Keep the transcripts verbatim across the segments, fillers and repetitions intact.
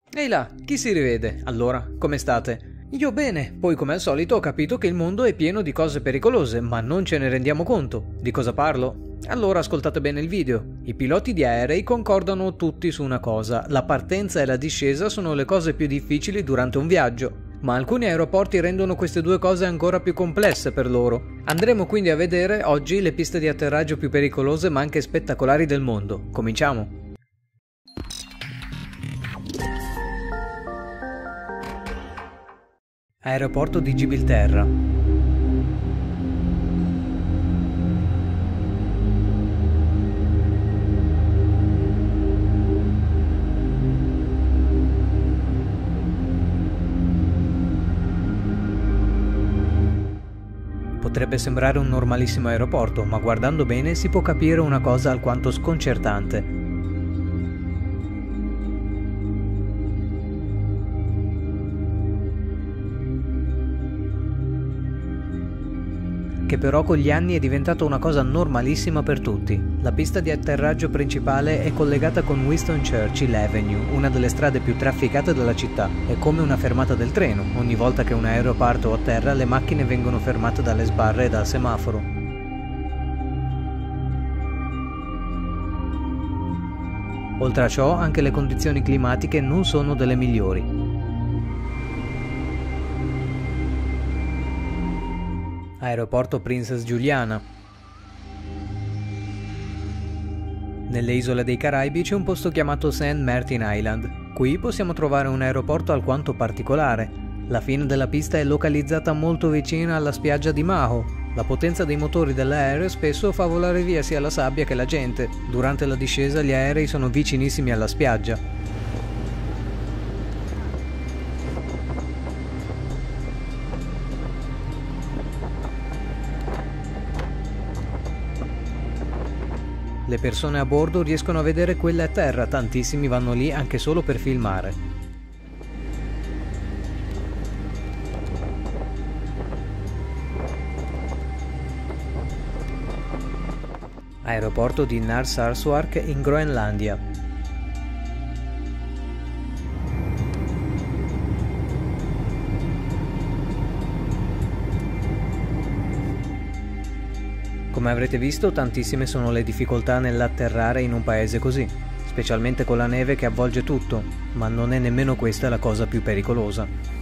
Ehi là, chi si rivede? Allora, come state? Io bene, poi come al solito ho capito che il mondo è pieno di cose pericolose, ma non ce ne rendiamo conto. Di cosa parlo? Allora ascoltate bene il video. I piloti di aerei concordano tutti su una cosa: la partenza e la discesa sono le cose più difficili durante un viaggio. Ma alcuni aeroporti rendono queste due cose ancora più complesse per loro. Andremo quindi a vedere oggi le piste di atterraggio più pericolose ma anche spettacolari del mondo. Cominciamo! Aeroporto di Gibilterra. Potrebbe sembrare un normalissimo aeroporto, ma guardando bene si può capire una cosa alquanto sconcertante. Che però con gli anni è diventata una cosa normalissima per tutti. La pista di atterraggio principale è collegata con Winston Churchill Avenue, una delle strade più trafficate della città. È come una fermata del treno. Ogni volta che un aereo parte o atterra, le macchine vengono fermate dalle sbarre e dal semaforo. Oltre a ciò, anche le condizioni climatiche non sono delle migliori. Aeroporto Princess Juliana. Nelle isole dei Caraibi c'è un posto chiamato Saint Martin Island. Qui possiamo trovare un aeroporto alquanto particolare. La fine della pista è localizzata molto vicina alla spiaggia di Maho. La potenza dei motori dell'aereo spesso fa volare via sia la sabbia che la gente. Durante la discesa gli aerei sono vicinissimi alla spiaggia. Le persone a bordo riescono a vedere quelle a terra, tantissimi vanno lì anche solo per filmare. Aeroporto di Narsarsuaq in Groenlandia. Come avrete visto, tantissime sono le difficoltà nell'atterrare in un paese così, specialmente con la neve che avvolge tutto, ma non è nemmeno questa la cosa più pericolosa.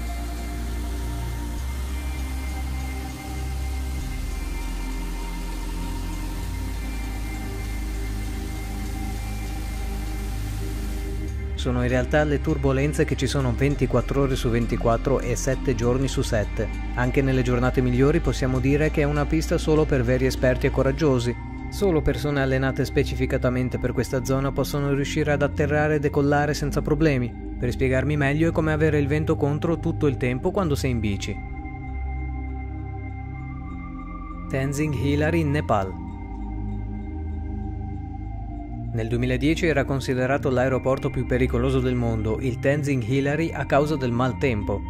Sono in realtà le turbolenze che ci sono ventiquattro ore su ventiquattro e sette giorni su sette. Anche nelle giornate migliori possiamo dire che è una pista solo per veri esperti e coraggiosi. Solo persone allenate specificatamente per questa zona possono riuscire ad atterrare e decollare senza problemi. Per spiegarmi meglio è come avere il vento contro tutto il tempo quando sei in bici. Tenzing Hillary in Nepal. Nel duemiladieci era considerato l'aeroporto più pericoloso del mondo, il Tenzing Hillary, a causa del maltempo.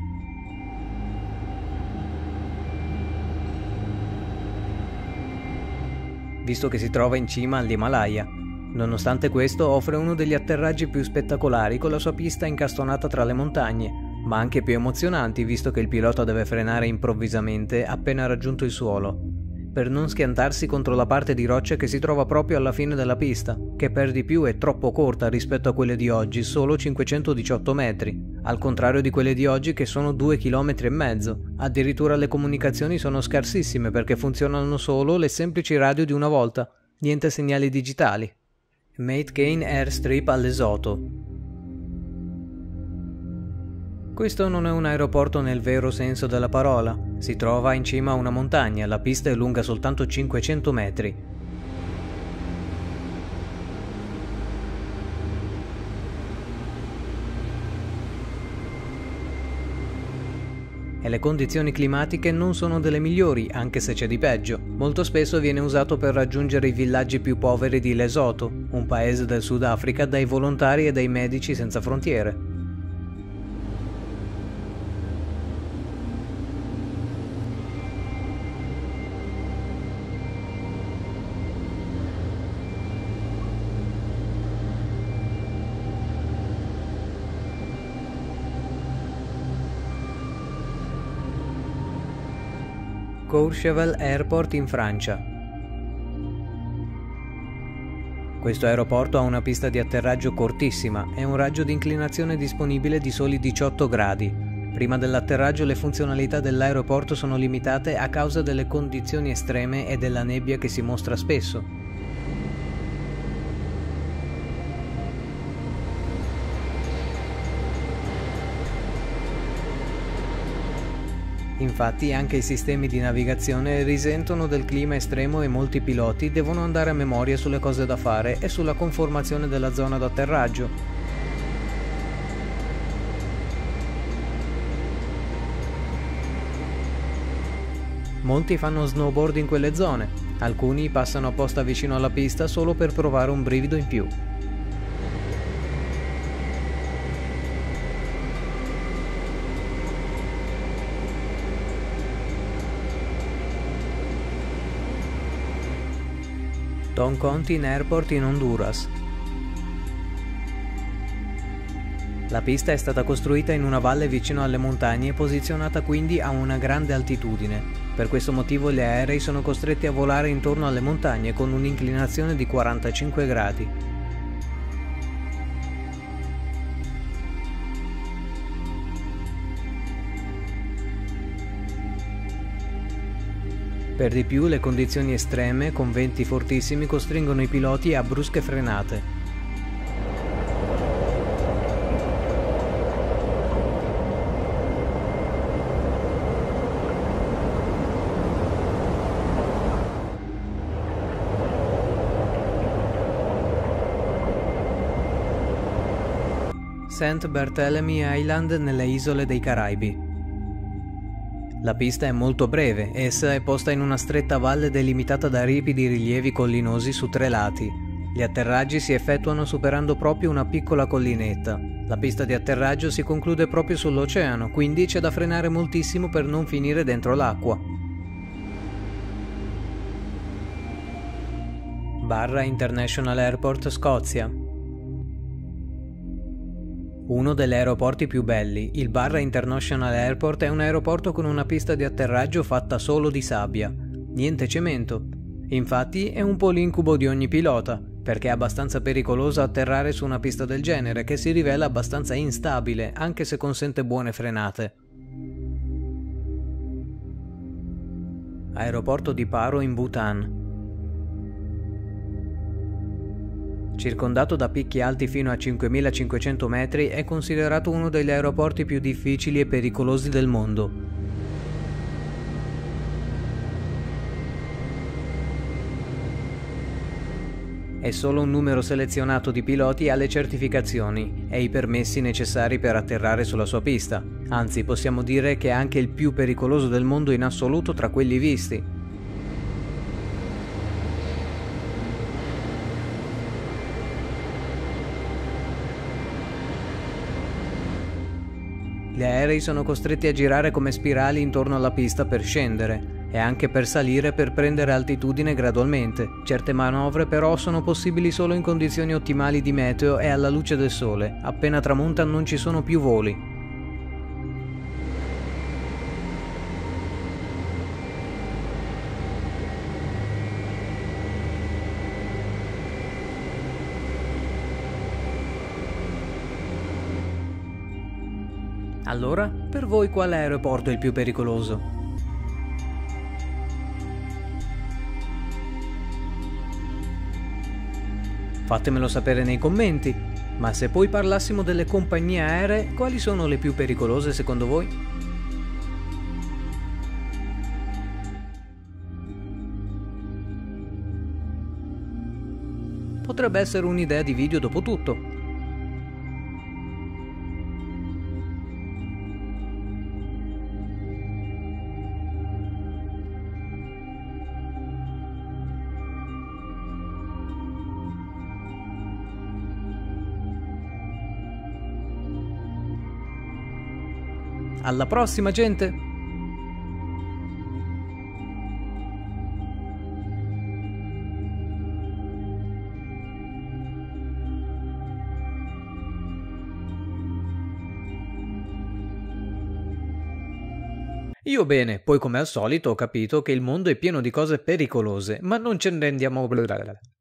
Visto che si trova in cima all'Himalaya. Nonostante questo offre uno degli atterraggi più spettacolari con la sua pista incastonata tra le montagne, ma anche più emozionanti visto che il pilota deve frenare improvvisamente appena raggiunto il suolo, per non schiantarsi contro la parte di roccia che si trova proprio alla fine della pista, che per di più è troppo corta rispetto a quelle di oggi, solo cinquecentodiciotto metri, al contrario di quelle di oggi che sono due chilometri e mezzo. Addirittura le comunicazioni sono scarsissime perché funzionano solo le semplici radio di una volta, niente segnali digitali. Mate Kane Airstrip a Lesotho. Questo non è un aeroporto nel vero senso della parola. Si trova in cima a una montagna, la pista è lunga soltanto cinquecento metri. E le condizioni climatiche non sono delle migliori, anche se c'è di peggio. Molto spesso viene usato per raggiungere i villaggi più poveri di Lesotho, un paese del Sudafrica, dai volontari e dai Medici Senza Frontiere. Courchevel Airport in Francia. Questo aeroporto ha una pista di atterraggio cortissima e un raggio di inclinazione disponibile di soli diciotto gradi. Prima dell'atterraggio le funzionalità dell'aeroporto sono limitate a causa delle condizioni estreme e della nebbia che si mostra spesso. Infatti anche i sistemi di navigazione risentono del clima estremo e molti piloti devono andare a memoria sulle cose da fare e sulla conformazione della zona d'atterraggio. Molti fanno snowboard in quelle zone, alcuni passano apposta vicino alla pista solo per provare un brivido in più. Toncontín Airport in Honduras. La pista è stata costruita in una valle vicino alle montagne e posizionata quindi a una grande altitudine. Per questo motivo gli aerei sono costretti a volare intorno alle montagne con un'inclinazione di quarantacinque gradi. Per di più, le condizioni estreme, con venti fortissimi, costringono i piloti a brusche frenate. Saint Barthélemy Island nelle isole dei Caraibi. La pista è molto breve, essa è posta in una stretta valle delimitata da ripidi rilievi collinosi su tre lati. Gli atterraggi si effettuano superando proprio una piccola collinetta. La pista di atterraggio si conclude proprio sull'oceano, quindi c'è da frenare moltissimo per non finire dentro l'acqua. Barra International Airport, Scozia. Uno degli aeroporti più belli, il Barra International Airport è un aeroporto con una pista di atterraggio fatta solo di sabbia. Niente cemento. Infatti è un po' l'incubo di ogni pilota, perché è abbastanza pericoloso atterrare su una pista del genere che si rivela abbastanza instabile, anche se consente buone frenate. Aeroporto di Paro in Bhutan. Circondato da picchi alti fino a cinquemilacinquecento metri, è considerato uno degli aeroporti più difficili e pericolosi del mondo. E solo un numero selezionato di piloti ha le certificazioni e i permessi necessari per atterrare sulla sua pista. Anzi, possiamo dire che è anche il più pericoloso del mondo in assoluto tra quelli visti. Gli aerei sono costretti a girare come spirali intorno alla pista per scendere e anche per salire per prendere altitudine gradualmente. Certe manovre però sono possibili solo in condizioni ottimali di meteo e alla luce del sole. Appena tramonta non ci sono più voli. Allora, per voi quale aeroporto è il più pericoloso? Fatemelo sapere nei commenti, ma se poi parlassimo delle compagnie aeree, quali sono le più pericolose secondo voi? Potrebbe essere un'idea di video dopo tutto. Alla prossima, gente! Io bene, poi come al solito ho capito che il mondo è pieno di cose pericolose, ma non ce ne rendiamo...